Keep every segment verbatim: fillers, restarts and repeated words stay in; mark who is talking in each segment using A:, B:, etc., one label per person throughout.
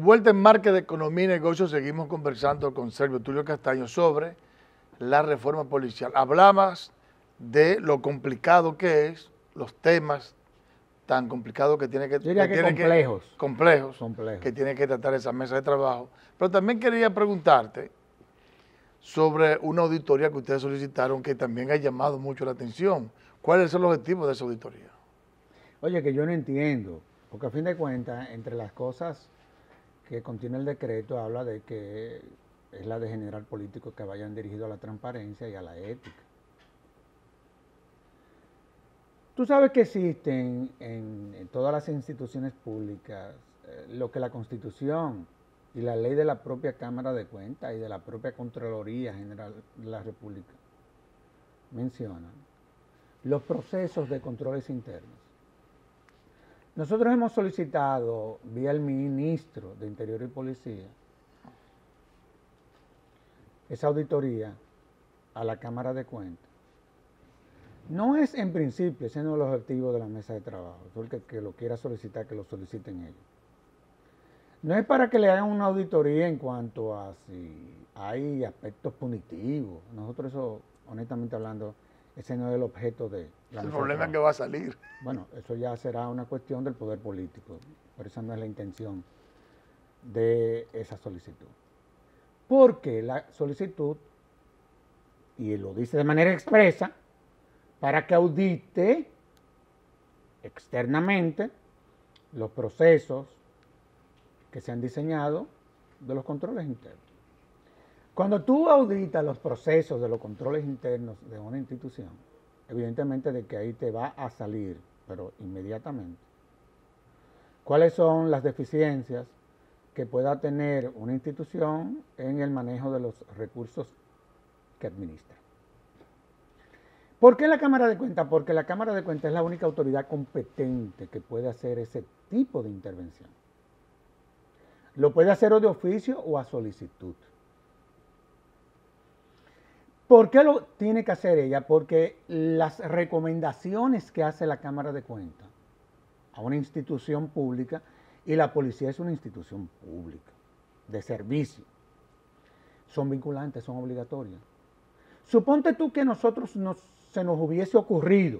A: vuelta en Marca de Economía y Negocios seguimos conversando con Servio Tulio Castaño sobre la reforma policial. Hablabas de lo complicado que es, los temas tan complicados que tiene que,
B: Yo diría
A: que
B: que
A: tiene
B: complejos.
A: Que, complejos,
B: complejos
A: que tiene que tratar esa mesa de trabajo. Pero también quería preguntarte sobre una auditoría que ustedes solicitaron que también ha llamado mucho la atención. ¿Cuál es el objetivo de esa auditoría?
B: Oye, que yo no entiendo, porque a fin de cuentas, entre las cosas que contiene el decreto, habla de que es la de generar políticos que vayan dirigidos a la transparencia y a la ética. Tú sabes que existen en, en todas las instituciones públicas eh, lo que la Constitución y la ley de la propia Cámara de Cuentas y de la propia Contraloría General de la República mencionan, los procesos de controles internos. Nosotros hemos solicitado, vía el ministro de Interior y Policía, esa auditoría a la Cámara de Cuentas. No es en principio, ese no es el objetivo de la mesa de trabajo, el que, que lo quiera solicitar, que lo soliciten ellos. No es para que le hagan una auditoría en cuanto a si hay aspectos punitivos. Nosotros eso, honestamente hablando, ese no es el objeto de la mesa de trabajo.
A: El problema es que va a salir.
B: Bueno, eso ya será una cuestión del poder político, pero esa no es la intención de esa solicitud. Porque la solicitud, y lo dice de manera expresa, para que audite externamente los procesos que se han diseñado de los controles internos. Cuando tú auditas los procesos de los controles internos de una institución, evidentemente de que ahí te va a salir, pero inmediatamente, cuáles son las deficiencias que pueda tener una institución en el manejo de los recursos que administra. ¿Por qué la Cámara de Cuentas? Porque la Cámara de Cuentas es la única autoridad competente que puede hacer ese tipo de intervención. Lo puede hacer o de oficio o a solicitud. ¿Por qué lo tiene que hacer ella? Porque las recomendaciones que hace la Cámara de Cuentas a una institución pública, y la policía es una institución pública de servicio, son vinculantes, son obligatorias. Suponte tú que nosotros nos, se nos hubiese ocurrido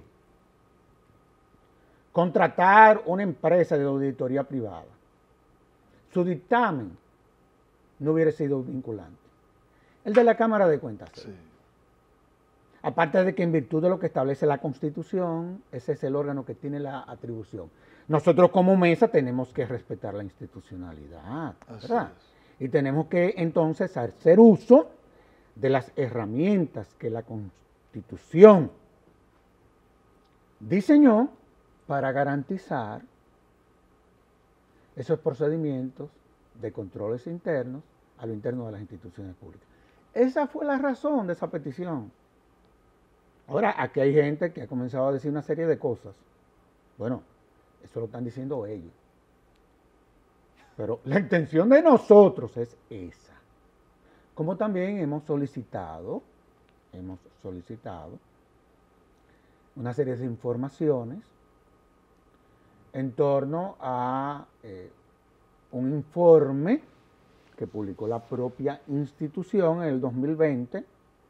B: contratar una empresa de auditoría privada. Su dictamen no hubiera sido vinculante. El de la Cámara de Cuentas. Sí. Aparte de que en virtud de lo que establece la Constitución, ese es el órgano que tiene la atribución. Nosotros como mesa tenemos que respetar la institucionalidad, ¿verdad? Y tenemos que entonces hacer uso de las herramientas que la Constitución diseñó para garantizar esos procedimientos de controles internos a lo interno de las instituciones públicas. Esa fue la razón de esa petición. Ahora, aquí hay gente que ha comenzado a decir una serie de cosas. Bueno, eso lo están diciendo ellos. Pero la intención de nosotros es esa. Como también hemos solicitado, hemos solicitado una serie de informaciones en torno a eh, un informe que publicó la propia institución en el dos mil veinte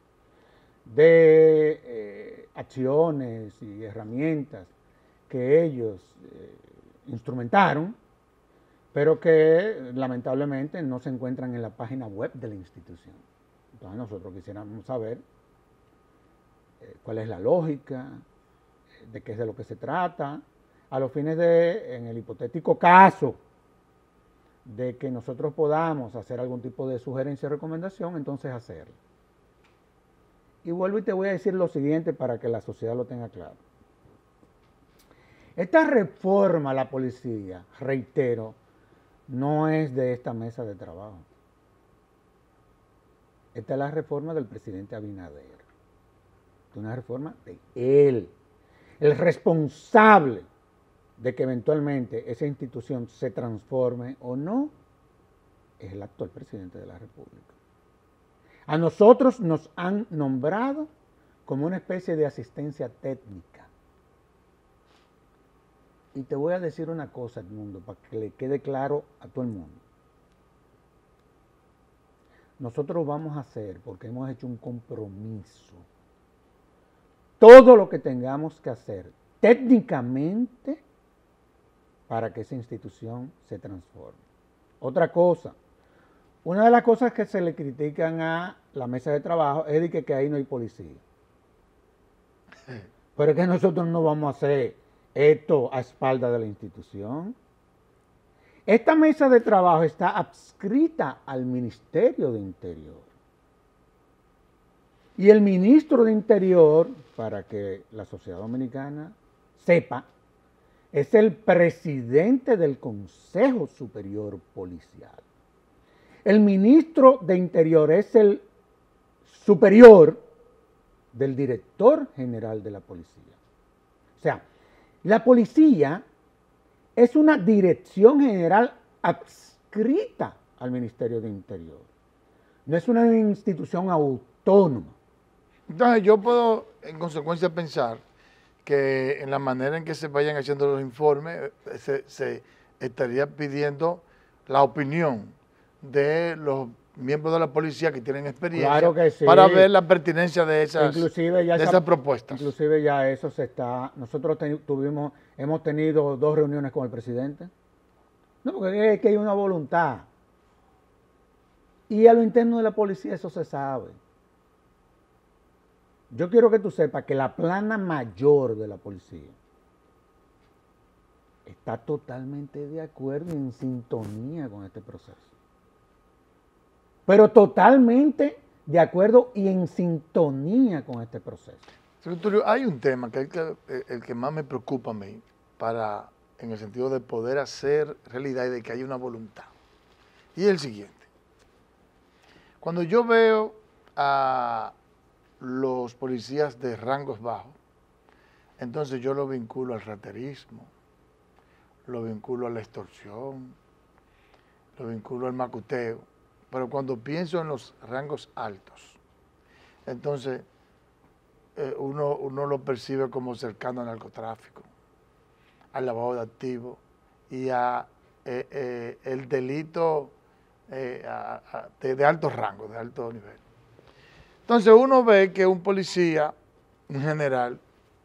B: de eh, acciones y herramientas que ellos eh, instrumentaron, pero que lamentablemente no se encuentran en la página web de la institución. Entonces nosotros quisiéramos saber eh, cuál es la lógica, de qué es de lo que se trata, a los fines de, en el hipotético caso de que nosotros podamos hacer algún tipo de sugerencia o recomendación, entonces hacerlo. Y vuelvo y te voy a decir lo siguiente para que la sociedad lo tenga claro. Esta reforma a la policía, reitero, no es de esta mesa de trabajo. Esta es la reforma del presidente Abinader. Es una reforma de él. El responsable de que eventualmente esa institución se transforme o no es el actual presidente de la República. A nosotros nos han nombrado como una especie de asistencia técnica. Y te voy a decir una cosa, Edmundo, para que le quede claro a todo el mundo. nosotros vamos a hacer, porque hemos hecho un compromiso, todo lo que tengamos que hacer técnicamente para que esa institución se transforme. Otra cosa, una de las cosas que se le critican a la mesa de trabajo es de que, que ahí no hay policía. Pero es que nosotros no vamos a hacer esto a espalda de la institución. Esta mesa de trabajo está adscrita al Ministerio de Interior. Y el ministro de Interior, para que la sociedad dominicana sepa, es el presidente del Consejo Superior Policial. El ministro de Interior es el superior del director general de la policía. O sea, la policía es una dirección general adscrita al Ministerio de Interior. No es una institución autónoma.
A: Entonces yo puedo en consecuencia pensar que en la manera en que se vayan haciendo los informes se, se estaría pidiendo la opinión de los miembros de la policía que tienen experiencia,
B: claro que sí,
A: para ver la pertinencia de esas,
B: inclusive ya
A: de
B: esa,
A: esas propuestas.
B: Inclusive ya eso se está, nosotros ten, tuvimos, hemos tenido dos reuniones con el presidente, no, porque es que hay una voluntad, y a lo interno de la policía eso se sabe. Yo quiero que tú sepas que la plana mayor de la policía está totalmente de acuerdo y en sintonía con este proceso. Pero totalmente de acuerdo y en sintonía con este proceso.
A: Secretario, hay un tema que es el, que el que más me preocupa a mí, para, en el sentido de poder hacer realidad y de que haya una voluntad. Y es el siguiente. Cuando yo veo a los policías de rangos bajos, entonces yo lo vinculo al raterismo, lo vinculo a la extorsión, lo vinculo al macuteo. Pero cuando pienso en los rangos altos, entonces eh, uno, uno lo percibe como cercano al narcotráfico, al lavado de activos y a eh, eh, el delito eh, a, a, de, de alto rango, de alto nivel. Entonces uno ve que un policía, un general,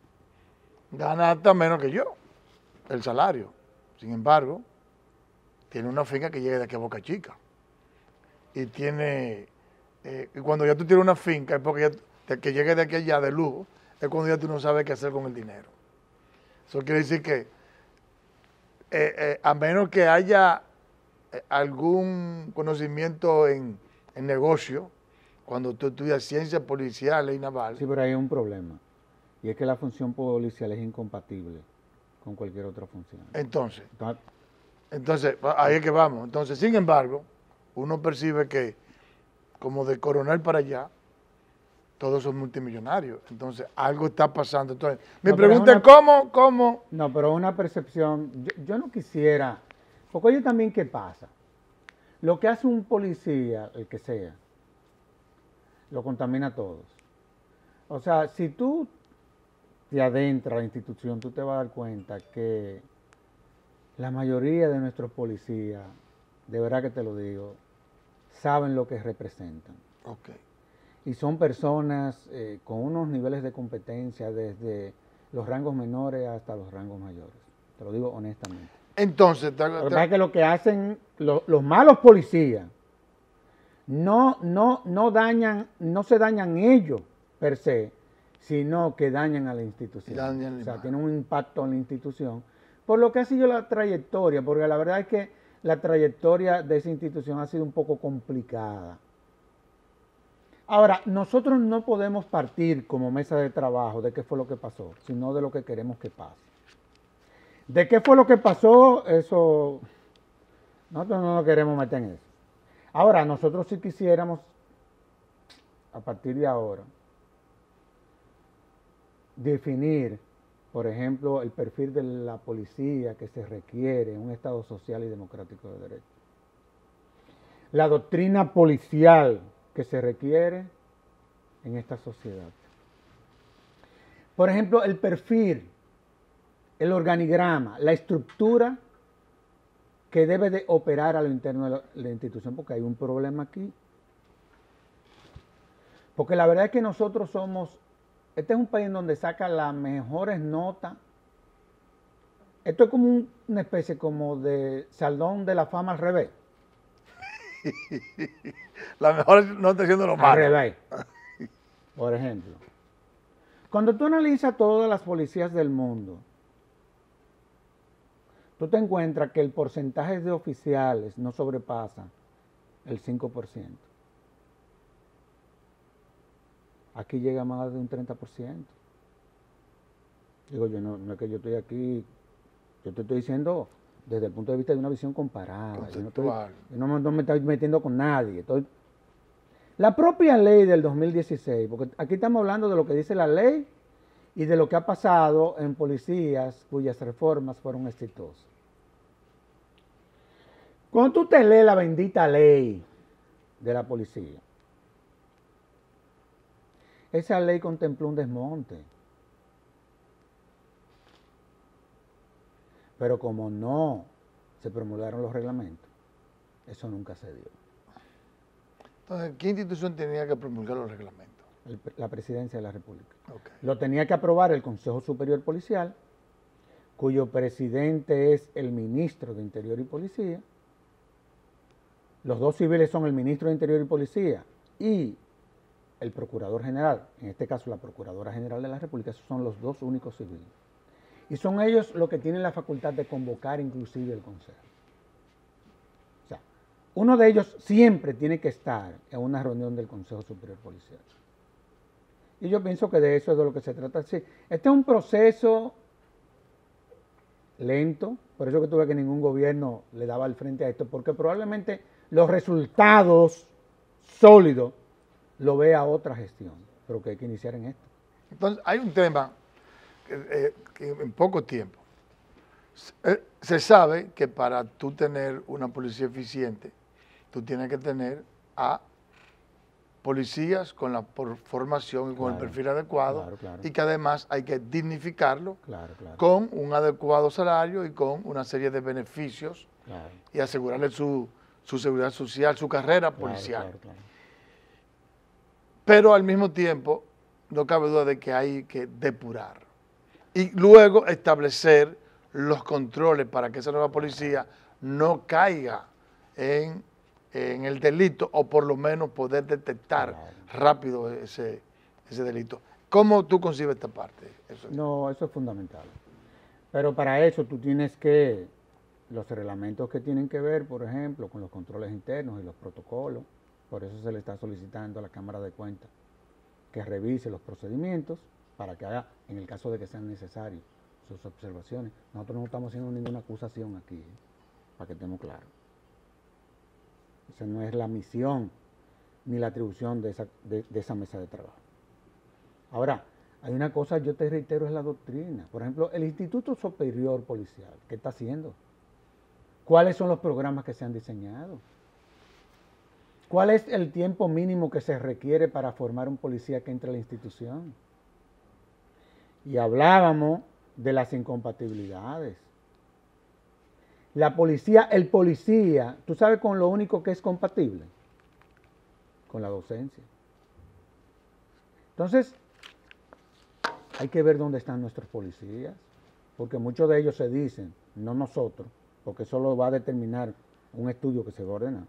A: gana hasta menos que yo, el salario. Sin embargo, tiene una finca que llega de aquí a Boca Chica. Y tiene, eh, y cuando ya tú tienes una finca, es porque ya, que llegue de aquí allá de lujo, es cuando ya tú no sabes qué hacer con el dinero. Eso quiere decir que, eh, eh, a menos que haya eh, algún conocimiento en, en negocio, cuando tú estudias ciencias policiales y navales.
B: Sí, pero hay un problema, y es que la función policial es incompatible con cualquier otra función.
A: Entonces,
B: Entonces,
A: entonces ahí es que vamos. Entonces, sin embargo, uno percibe que, como de coronel para allá, todos son multimillonarios. Entonces, algo está pasando. Entonces, mi
B: no,
A: pregunta es,
B: una,
A: ¿cómo, cómo?
B: No, pero una percepción, yo, yo no quisiera, porque oye también qué pasa. Lo que hace un policía, el que sea, lo contamina a todos. O sea, si tú te adentras a la institución, tú te vas a dar cuenta que la mayoría de nuestros policías, de verdad que te lo digo, saben lo que representan.
A: Okay.
B: Y son personas eh, con unos niveles de competencia desde los rangos menores hasta los rangos mayores. Te lo digo honestamente.
A: Entonces, te,
B: lo que pasa es que lo que hacen lo, los malos policías no, no, no dañan, no se dañan ellos per se, sino que dañan a la institución.
A: Dañan
B: o sea,
A: mal.
B: tienen un impacto en la institución. Por lo que ha sido la trayectoria, porque la verdad es que la trayectoria de esa institución ha sido un poco complicada. Ahora, nosotros no podemos partir como mesa de trabajo de qué fue lo que pasó, sino de lo que queremos que pase. ¿De qué fue lo que pasó? Eso, nosotros no nos queremos meter en eso. Ahora, nosotros sí quisiéramos, a partir de ahora, definir, por ejemplo, el perfil de la policía que se requiere en un Estado social y democrático de derecho. La doctrina policial que se requiere en esta sociedad. Por ejemplo, el perfil, el organigrama, la estructura que debe de operar a lo interno de la, la institución, porque hay un problema aquí. Porque la verdad es que nosotros somos, este es un país en donde saca las mejores notas. Esto es como un, una especie como de salón de la fama al revés.
A: La mejor no está siendo lo
B: Al
A: malo.
B: revés. Por ejemplo, cuando tú analizas todas las policías del mundo, tú te encuentras que el porcentaje de oficiales no sobrepasa el cinco por ciento. Aquí llega más de un treinta por ciento. Digo, yo no, no es que yo estoy aquí, yo te estoy diciendo desde el punto de vista de una visión comparada. Yo no, estoy, yo no, no me estoy metiendo con nadie. Estoy, la propia ley del dos mil dieciséis, porque aquí estamos hablando de lo que dice la ley y de lo que ha pasado en policías cuyas reformas fueron exitosas. Cuando tú te lees la bendita ley de la policía, esa ley contempló un desmonte. Pero como no se promulgaron los reglamentos, eso nunca se dio.
A: Entonces, ¿qué institución tenía que promulgar los reglamentos?
B: El, la Presidencia de la República.
A: Okay.
B: Lo tenía que aprobar el Consejo Superior Policial, cuyo presidente es el Ministro de Interior y Policía. Los dos civiles son el Ministro de Interior y Policía y el Procurador General, en este caso la Procuradora General de la República. Esos son los dos únicos civiles. Y son ellos los que tienen la facultad de convocar inclusive el Consejo. O sea, uno de ellos siempre tiene que estar en una reunión del Consejo Superior Policial. Y yo pienso que de eso es de lo que se trata. Sí, este es un proceso lento, por eso que tuve que ningún gobierno le daba al frente a esto, porque probablemente los resultados sólidos lo vea otra gestión, pero que hay que iniciar en esto.
A: Entonces, hay un tema que, eh, que en poco tiempo se, se sabe que para tú tener una policía eficiente, tú tienes que tener a policías con la formación y con claro, el perfil adecuado, claro, claro. Y que además hay que dignificarlo claro, claro. con un adecuado salario y con una serie de beneficios claro. y asegurarle su, su seguridad social, su carrera claro, policial. Claro, claro. Pero al mismo tiempo, no cabe duda de que hay que depurar y luego establecer los controles para que esa nueva policía no caiga en, en el delito o por lo menos poder detectar claro. rápido ese, ese delito. ¿Cómo tú concibes esta parte? Eso es.
B: No, eso es fundamental. Pero para eso tú tienes que, los reglamentos que tienen que ver, por ejemplo, con los controles internos y los protocolos, por eso se le está solicitando a la Cámara de Cuentas que revise los procedimientos para que haga, en el caso de que sean necesarios, sus observaciones. Nosotros no estamos haciendo ninguna acusación aquí, ¿eh? Para que estemos claros. Esa no es la misión ni la atribución de esa, de, de esa mesa de trabajo. Ahora, hay una cosa, yo te reitero, es la doctrina. Por ejemplo, el Instituto Superior Policial, ¿qué está haciendo? ¿Cuáles son los programas que se han diseñado? ¿Cuál es el tiempo mínimo que se requiere para formar un policía que entre a la institución? Y hablábamos de las incompatibilidades. La policía, el policía, ¿tú sabes con lo único que es compatible? Con la docencia. Entonces, hay que ver dónde están nuestros policías, porque muchos de ellos se dicen, no nosotros, porque eso lo va a determinar un estudio que se va a ordenar.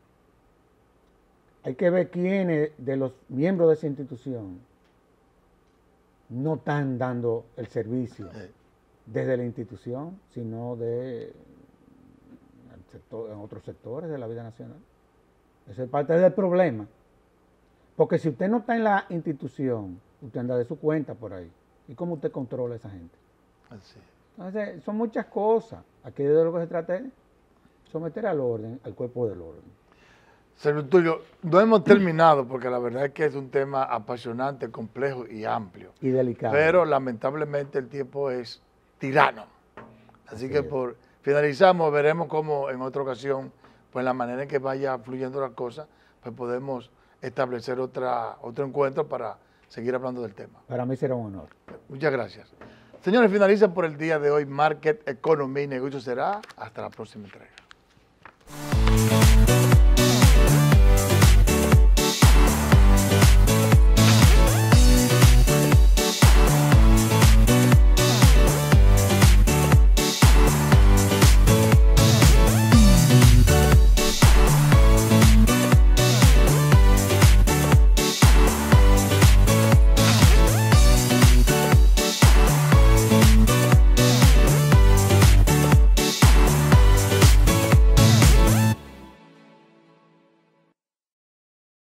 B: Hay que ver quiénes de los miembros de esa institución no están dando el servicio desde la institución, sino de sector, en otros sectores de la vida nacional. Esa es parte del problema. Porque si usted no está en la institución, usted anda de su cuenta por ahí. ¿Y cómo usted controla a esa gente?
A: Así.
B: Entonces, son muchas cosas. Aquí de lo que se trata es someter al orden, al cuerpo del orden.
A: Señor Tulio, no hemos terminado porque la verdad es que es un tema apasionante, complejo y amplio.
B: Y delicado.
A: Pero lamentablemente el tiempo es tirano. Así, Así que es. por finalizamos, veremos cómo en otra ocasión, pues la manera en que vaya fluyendo la cosa, pues podemos establecer otra, otro encuentro para seguir hablando del tema.
B: Para mí será un honor.
A: Muchas gracias. Señores, finaliza por el día de hoy Market, Economía y Negocios. Será hasta la próxima entrega.